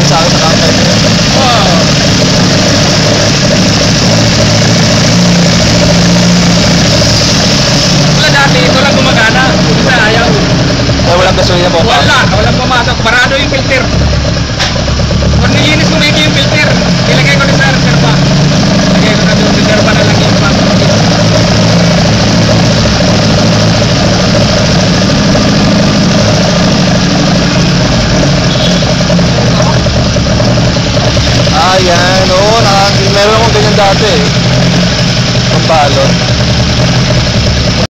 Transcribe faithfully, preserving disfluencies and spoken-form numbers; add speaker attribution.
Speaker 1: sa akin sa counter.
Speaker 2: Oo. Wala dati, ito lang gumagana. Isa ayaw.
Speaker 1: Eh, walang gasolina po.
Speaker 2: Wala, walang pumasok. Parado yung filter. Kung nilinis ko medyo yung filter, ilagay ko na sa reserva. Ilagay ko na doon, reserva na lang yung pasok.
Speaker 1: Ah, yan. Oo, nakakil. Meron akong ganyan dati eh. Pambalot.